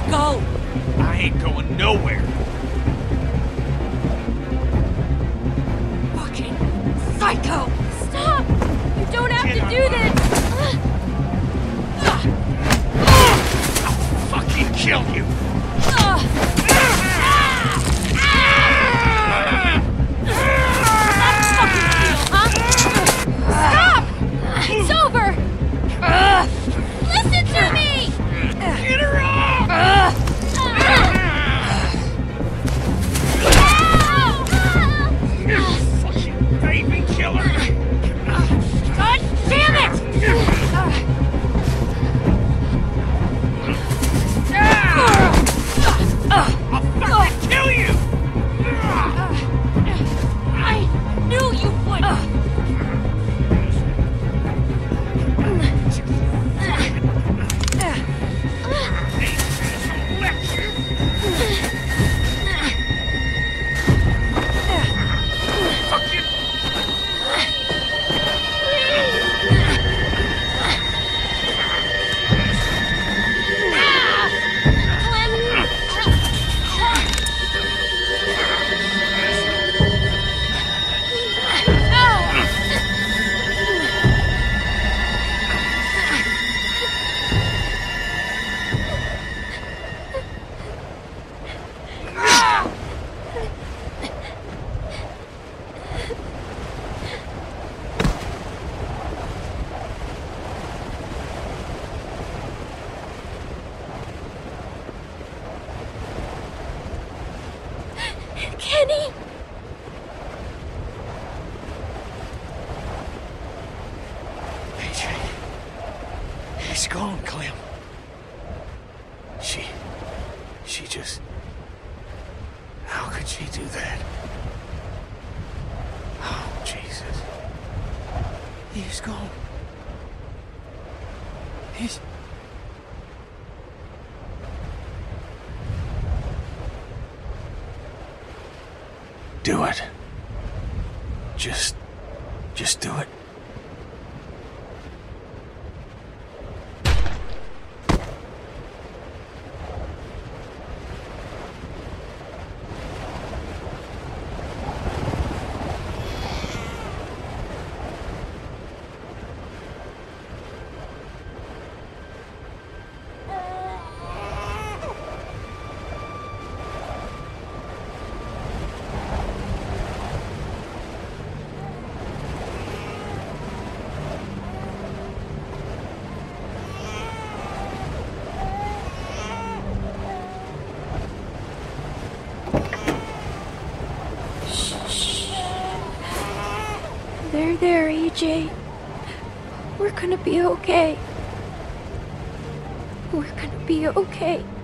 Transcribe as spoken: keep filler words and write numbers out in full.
go! I ain't going nowhere. Fucking psycho! Stop! You don't have Get to on do my- this! I'll fucking kill you. Stop! It's over! Listen to me! Get her off! You fucking baby killer! God damn it! I'll fucking kill you! I knew you would! Fucking Kenny! A J. He's gone, Clem. She... She just... How could she do that? Oh, Jesus. He's gone. He's... Do it. Just... Just do it. There, there, A J. We're gonna be okay. We're gonna be okay.